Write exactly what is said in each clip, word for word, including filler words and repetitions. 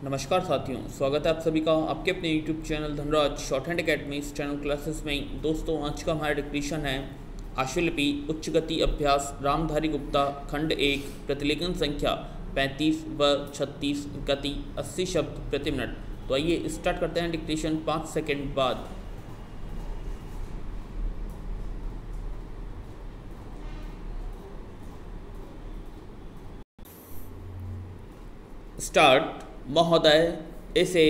नमस्कार साथियों, स्वागत है आप सभी का आपके अपने YouTube channel Dhanraj shorthand academy इस चैनल क्लासेस में। दोस्तों, आज का हमारा डिक्टेशन है आशुलिपि उच्च गति अभ्यास रामधारी गुप्ता खंड एक प्रतिलेखन संख्या पैंतीस व छत्तीस गति अस्सी शब्द प्रति मिनट। तो आइए स्टार्ट करते हैं डिक्टेशन पाँच सेकेंड बाद। स्टार्ट। महोदय, इसे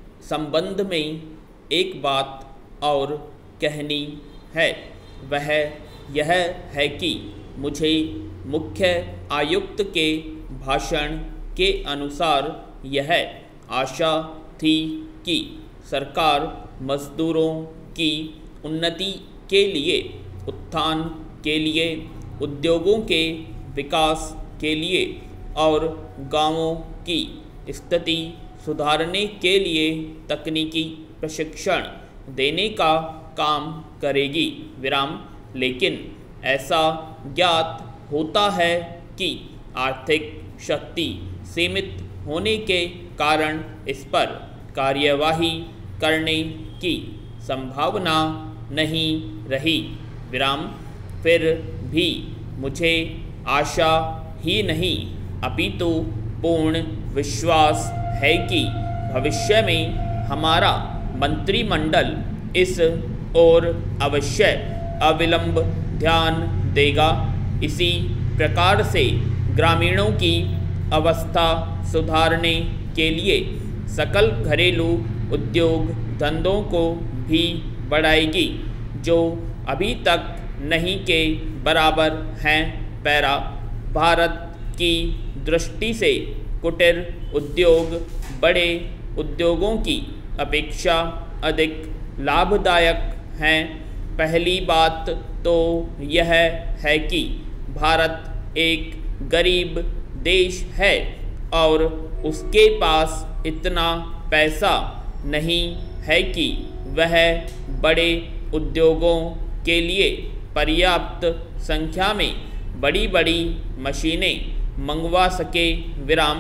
संबंध में एक बात और कहनी है। वह यह है कि मुझे मुख्य आयुक्त के भाषण के अनुसार यह आशा थी कि सरकार मजदूरों की उन्नति के लिए, उत्थान के लिए, उद्योगों के विकास के लिए और गांवों की स्थिति सुधारने के लिए तकनीकी प्रशिक्षण देने का काम करेगी। विराम। लेकिन ऐसा ज्ञात होता है कि आर्थिक शक्ति सीमित होने के कारण इस पर कार्यवाही करने की संभावना नहीं रही। विराम। फिर भी मुझे आशा ही नहीं अपितु पूर्ण विश्वास है कि भविष्य में हमारा मंत्रिमंडल इस ओर अवश्य अविलंब ध्यान देगा। इसी प्रकार से ग्रामीणों की अवस्था सुधारने के लिए सकल घरेलू उद्योग धंधों को भी बढ़ाएगी, जो अभी तक नहीं के बराबर हैं। पैरा। भारत की दृष्टि से कुटीर उद्योग बड़े उद्योगों की अपेक्षा अधिक लाभदायक हैं। पहली बात तो यह है कि भारत एक गरीब देश है और उसके पास इतना पैसा नहीं है कि वह बड़े उद्योगों के लिए पर्याप्त संख्या में बड़ी बड़ी मशीनें मंगवा सके। विराम।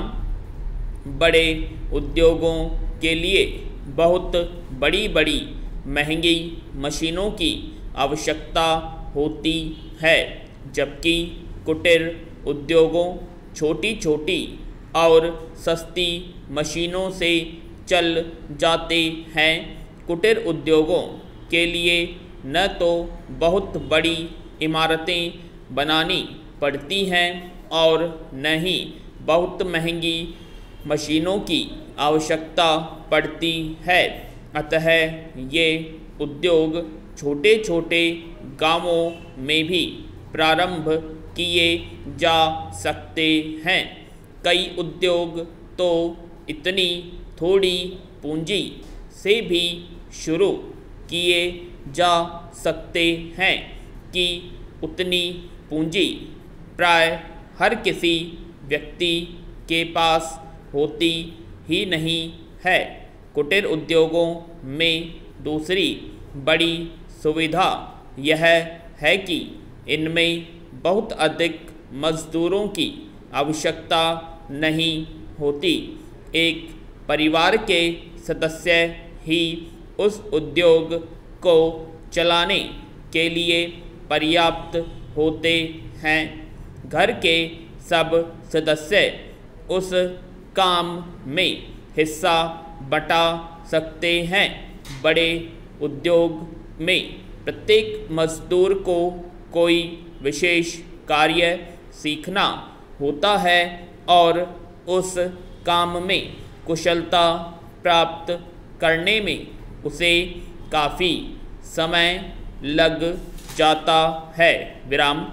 बड़े उद्योगों के लिए बहुत बड़ी बड़ी महंगी मशीनों की आवश्यकता होती है, जबकि कुटीर उद्योगों छोटी छोटी और सस्ती मशीनों से चल जाते हैं। कुटीर उद्योगों के लिए न तो बहुत बड़ी इमारतें बनानी पड़ती हैं और न ही बहुत महंगी मशीनों की आवश्यकता पड़ती है। अतः ये उद्योग छोटे छोटे गांवों में भी प्रारंभ किए जा सकते हैं। कई उद्योग तो इतनी थोड़ी पूंजी से भी शुरू किए जा सकते हैं कि उतनी पूंजी प्राय हर किसी व्यक्ति के पास होती ही नहीं है। कुटीर उद्योगों में दूसरी बड़ी सुविधा यह है कि इनमें बहुत अधिक मजदूरों की आवश्यकता नहीं होती। एक परिवार के सदस्य ही उस उद्योग को चलाने के लिए पर्याप्त होते हैं। घर के सब सदस्य उस काम में हिस्सा बटा सकते हैं। बड़े उद्योग में प्रत्येक मजदूर को कोई विशेष कार्य सीखना होता है और उस काम में कुशलता प्राप्त करने में उसे काफ़ी समय लग जाता है। विराम।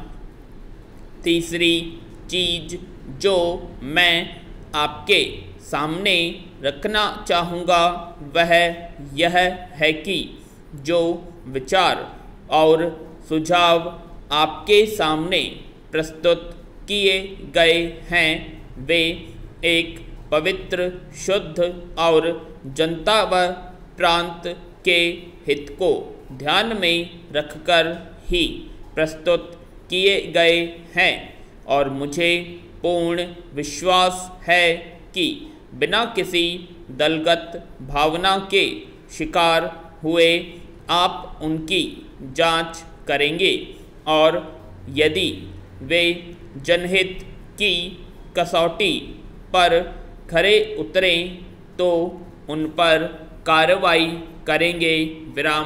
तीसरी चीज़ जो मैं आपके सामने रखना चाहूँगा वह यह है कि जो विचार और सुझाव आपके सामने प्रस्तुत किए गए हैं वे एक पवित्र, शुद्ध और जनता व प्रांत के हित को ध्यान में रखकर ही प्रस्तुत किए गए हैं और मुझे पूर्ण विश्वास है कि बिना किसी दलगत भावना के शिकार हुए आप उनकी जांच करेंगे और यदि वे जनहित की कसौटी पर खरे उतरें तो उन पर कार्रवाई करेंगे। विराम।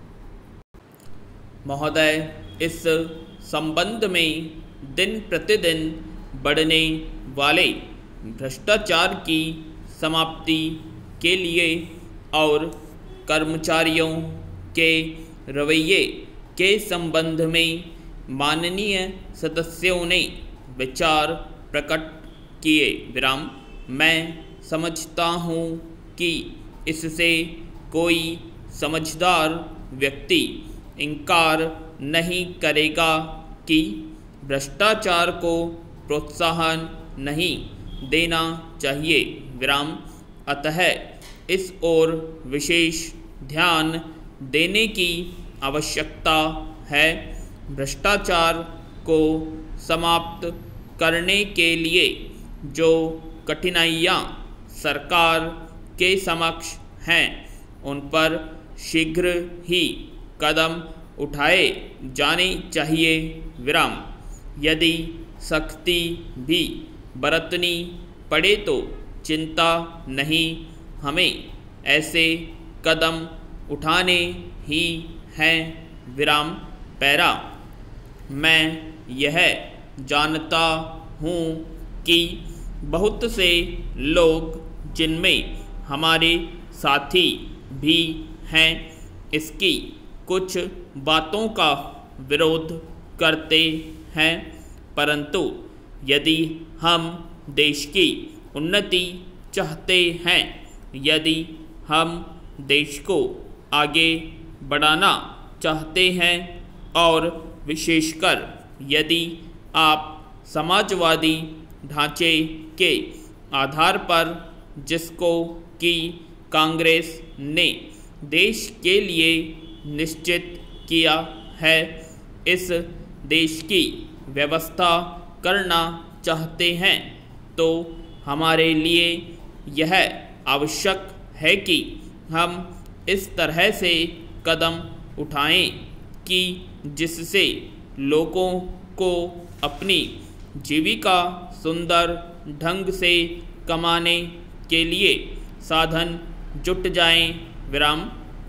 महोदय, इस संबंध में दिन प्रतिदिन बढ़ने वाले भ्रष्टाचार की समाप्ति के लिए और कर्मचारियों के रवैये के संबंध में माननीय सदस्यों ने विचार प्रकट किए। विराम। मैं समझता हूँ कि इससे कोई समझदार व्यक्ति इनकार नहीं करेगा कि भ्रष्टाचार को प्रोत्साहन नहीं देना चाहिए। विराम। अतः इस ओर विशेष ध्यान देने की आवश्यकता है। भ्रष्टाचार को समाप्त करने के लिए जो कठिनाइयाँ सरकार के समक्ष हैं उन पर शीघ्र ही कदम उठाए जाने चाहिए। विराम। यदि सख्ती भी बरतनी पड़े तो चिंता नहीं, हमें ऐसे कदम उठाने ही हैं। विराम। पैरा। मैं यह जानता हूँ कि बहुत से लोग, जिनमें हमारे साथी भी हैं, इसकी कुछ बातों का विरोध करते हैं, परंतु यदि हम देश की उन्नति चाहते हैं, यदि हम देश को आगे बढ़ाना चाहते हैं और विशेषकर यदि आप समाजवादी ढांचे के आधार पर, जिसको कि कांग्रेस ने देश के लिए निश्चित किया है, इस देश की व्यवस्था करना चाहते हैं, तो हमारे लिए यह आवश्यक है कि हम इस तरह से कदम उठाएं कि जिससे लोगों को अपनी जीविका सुंदर ढंग से कमाने के लिए साधन जुट जाएं। विराम।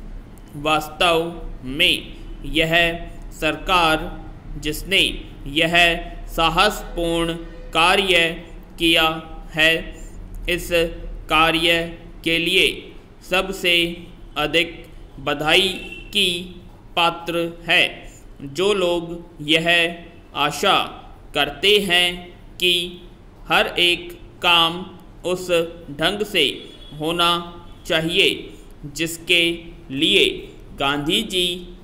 वास्तव में यह सरकार, जिसने यह साहसपूर्ण कार्य किया है, इस कार्य के लिए सबसे अधिक बधाई की पात्र है। जो लोग यह आशा करते हैं कि हर एक काम उस ढंग से होना चाहिए जिसके लिए गांधी जी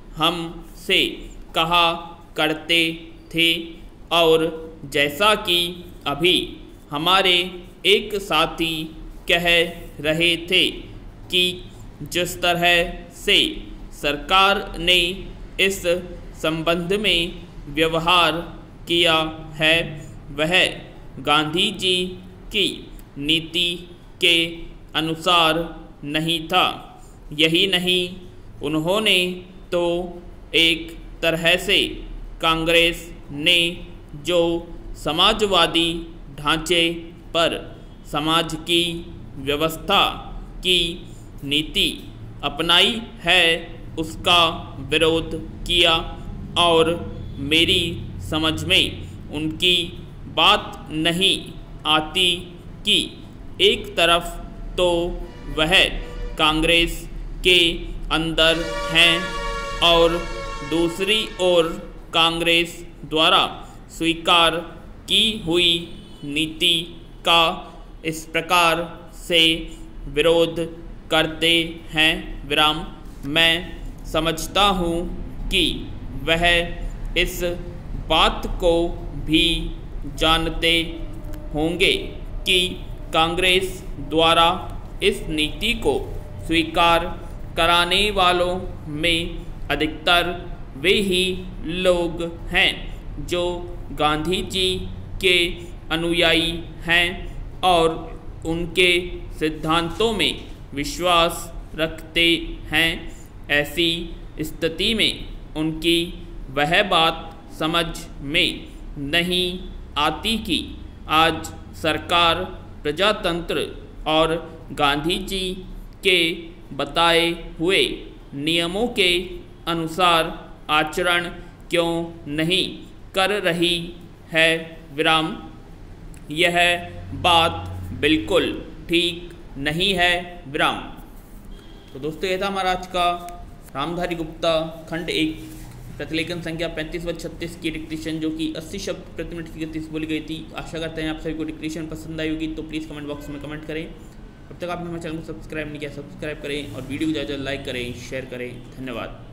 हमसे कहा करते थे, और जैसा कि अभी हमारे एक साथी कह रहे थे कि जिस तरह से सरकार ने इस संबंध में व्यवहार किया है, वह गांधी जी की नीति के अनुसार नहीं था। यही नहीं, उन्होंने तो एक तरह से कांग्रेस ने जो समाजवादी ढांचे पर समाज की व्यवस्था की नीति अपनाई है, उसका विरोध किया, और मेरी समझ में उनकी बात नहीं आती कि एक तरफ तो वह कांग्रेस के अंदर हैं और दूसरी ओर कांग्रेस द्वारा स्वीकार की हुई नीति का इस प्रकार से विरोध करते हैं। विराम। मैं समझता हूँ कि वह इस बात को भी जानते होंगे कि कांग्रेस द्वारा इस नीति को स्वीकार कराने वालों में अधिकतर वे ही लोग हैं जो गांधी जी के अनुयायी हैं और उनके सिद्धांतों में विश्वास रखते हैं। ऐसी स्थिति में उनकी वह बात समझ में नहीं आती कि आज सरकार प्रजातंत्र और गांधी जी के बताए हुए नियमों के अनुसार आचरण क्यों नहीं कर रही है। विराम। यह बात बिल्कुल ठीक नहीं है। विराम। तो दोस्तों ये था हमारा आज का रामधारी गुप्ता खंड एक प्रतिलेखन संख्या पैंतीस व छत्तीस की डिक्टेशन, जो कि अस्सी शब्द प्रति मिनट की गति से बोली गई थी। आशा करते हैं आप सभी को डिक्टेशन पसंद आई होगी, तो प्लीज़ कमेंट बॉक्स में कमेंट करें। अब तक आपने हमारे चैनल को सब्सक्राइब नहीं किया, सब्सक्राइब करें और वीडियो को ज़्यादा लाइक करें, शेयर करें। धन्यवाद।